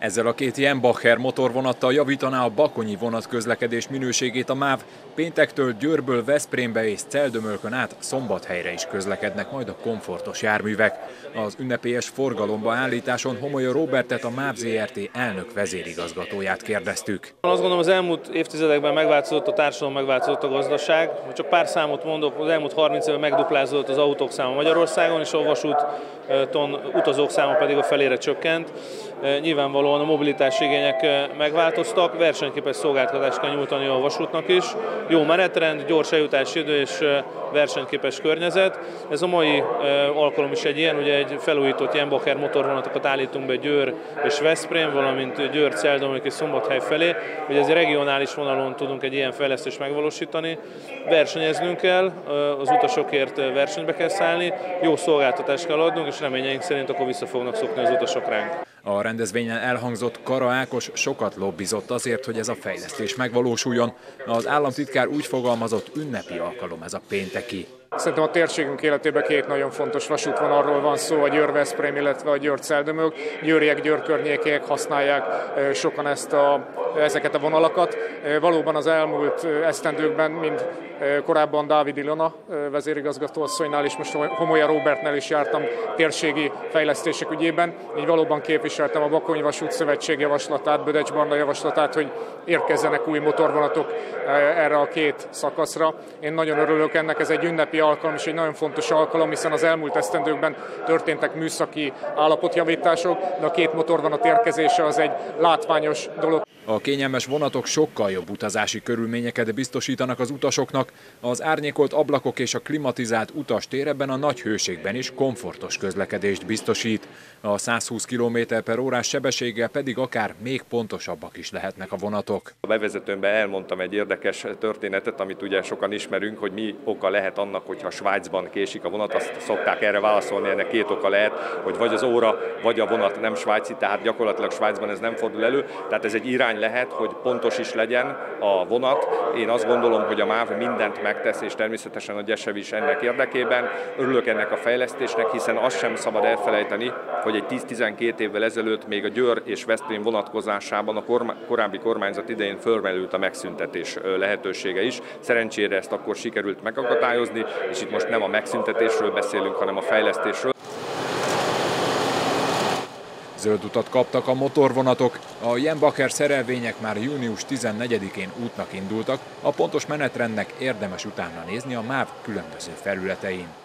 Ezzel a két Jenbacher motorvonattal javítaná a bakonyi vonatközlekedés minőségét a MÁV. Péntektől Győrből Veszprémbe és Celldömölkön át Szombathelyre is közlekednek majd a komfortos járművek. Az ünnepélyes forgalomba állításon Homolya Róbertet, a MÁV Zrt. Elnök vezérigazgatóját kérdeztük. Azt gondolom, az elmúlt évtizedekben megváltozott a társadalom, megváltozott a gazdaság. Csak pár számot mondok, az elmúlt 30 évben megduplázódott az autók száma Magyarországon, és a vasúton utazók száma pedig a felére csökkent. Nyilvánvalóan a mobilitási igények megváltoztak, versenyképes szolgáltatást kell nyújtani a vasútnak is. Jó menetrend, gyors eljutási idő és versenyképes környezet. Ez a mai alkalom is egy ilyen, ugye egy felújított Jenbacher motorvonatokat állítunk be Győr és Veszprém, valamint Győr, Celldömölk és Szombathely felé, hogy ez egy regionális vonalon tudunk egy ilyen fejlesztést megvalósítani. Versenyeznünk kell, az utasokért versenybe kell szállni, jó szolgáltatást kell adnunk, és reményeink szerint akkor vissza fognak szokni az utasok ránk. A rendezvényen elhangzott Kara Ákos sokat lobbizott azért, hogy ez a fejlesztés megvalósuljon. Az államtitkár úgy fogalmazott, ünnepi alkalom ez a pénteki. Szerintem a térségünk életében két nagyon fontos vasútvonalról van szó, a Győr-Veszprém, illetve a Győr-Celldömölk. Győriek, Győr környékiek használják sokan ezeket a vonalakat. Valóban az elmúlt esztendőkben, mind korábban Dávid Ilona vezérigazgatóasszonynál és most Homolya Róbertnél is jártam térségi fejlesztések ügyében. Így valóban képviseltem a Bakonyi Vasút Szövetség javaslatát, Bödecs Barna javaslatát, hogy érkezzenek új motorvonatok erre a két szakaszra. Én nagyon örülök ennek, ez egy ünnepi alkalom és egy nagyon fontos alkalom, hiszen az elmúlt esztendőkben történtek műszaki állapotjavítások, de a két motorvonat érkezése az egy látványos dolog. A kényelmes vonatok sokkal jobb utazási körülményeket biztosítanak az utasoknak, az árnyékolt ablakok és a klimatizált utastér ebben a nagy hőségben is komfortos közlekedést biztosít. A 120 km/h sebességgel pedig akár még pontosabbak is lehetnek a vonatok. A bevezetőmben elmondtam egy érdekes történetet, amit ugye sokan ismerünk, hogy mi oka lehet annak, hogyha Svájcban késik a vonat. Azt szokták erre válaszolni, ennek két oka lehet, hogy vagy az óra, vagy a vonat nem svájci, tehát gyakorlatilag Svájcban ez nem fordul elő. Tehát ez egy irány lehet, hogy pontos is legyen a vonat. Én azt gondolom, hogy a MÁV mindent megtesz, és természetesen a GYESEV is ennek érdekében. Örülök ennek a fejlesztésnek, hiszen azt sem szabad elfelejteni, hogy egy 10-12 évvel ezelőtt még a Győr és Veszprém vonatkozásában a korábbi kormányzat idején fölmerült a megszüntetés lehetősége is. Szerencsére ezt akkor sikerült megakadályozni, és itt most nem a megszüntetésről beszélünk, hanem a fejlesztésről. Zöld utat kaptak a motorvonatok, a Jenbacher szerelvények már június 14-én útnak indultak, a pontos menetrendnek érdemes utána nézni a MÁV különböző felületein.